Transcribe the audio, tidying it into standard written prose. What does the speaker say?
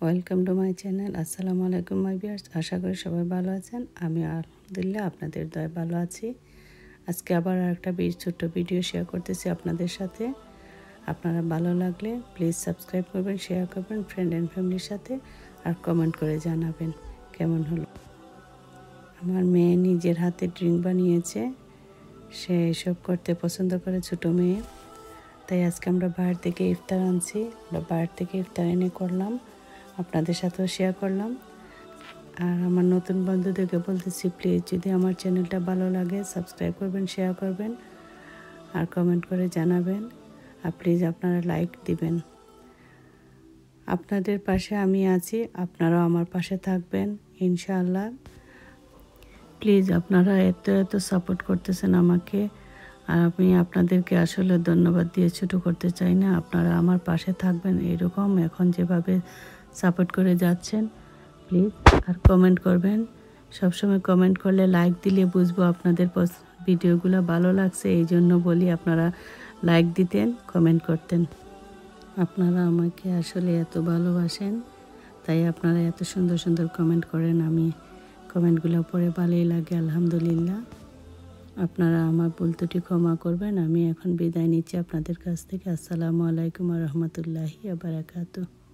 Welcome to my channel. আসসালামু আলাইকুম মাই viewers, আশা করি সবাই ভালো আছেন। আমি আলহামদুলিল্লাহ আপনাদের দয়ায় ভালো আছি। আজকে আবার একটা ছোট্ট ভিডিও শেয়ার করতেছি আপনাদের সাথে। আপনারা ভালো লাগলে প্লিজ সাবস্ক্রাইব করবেন, শেয়ার করবেন ফ্রেন্ড অ্যান্ড ফ্যামিলির সাথে, আর কমেন্ট করে জানাবেন কেমন হলো। আমার মেয়ে নিজের হাতে ড্রিঙ্ক বানিয়েছে, সে এসব করতে পছন্দ করে, ছোটো মেয়ে। তাই আজকে আমরা বাইরে থেকে ইফতার আনছি, আমরা বাইরে থেকে ইফতার এনে করলাম, আপনাদের সাথেও শেয়ার করলাম। আর আমার নতুন বন্ধুদেরকে বলতেছি, প্লিজ যদি আমার চ্যানেলটা ভালো লাগে সাবস্ক্রাইব করবেন, শেয়ার করবেন আর কমেন্ট করে জানাবেন। আর প্লিজ আপনারা লাইক দিবেন। আপনাদের পাশে আমি আছি, আপনারাও আমার পাশে থাকবেন ইনশাআল্লাহ। প্লিজ আপনারা এত সাপোর্ট করতেছেন আমাকে, আর আমি আপনাদেরকে আসলে ধন্যবাদ দিয়ে ছোটো করতে চাই না। আপনারা আমার পাশে থাকবেন এরকম এখন যেভাবে সাপোর্ট করে যাচ্ছেন, প্লিজ। আর কমেন্ট করবেন, সবসময় কমেন্ট করলে, লাইক দিলে বুঝবো আপনাদের ভিডিওগুলো ভালো লাগছে। এই জন্য বলি আপনারা লাইক দিতেন, কমেন্ট করতেন। আপনারা আমাকে আসলে এত ভালোবাসেন, তাই আপনারা এত সুন্দর সুন্দর কমেন্ট করেন। আমি কমেন্টগুলো পড়ে ভালোই লাগে, আলহামদুলিল্লাহ। আপনারা আমার ভুল ত্রুটি ক্ষমা করবেন। আমি এখন বিদায় নিচ্ছি আপনাদের কাছ থেকে। আসসালামু আলাইকুম ওয়া রাহমাতুল্লাহি ওয়া বারাকাতুহু।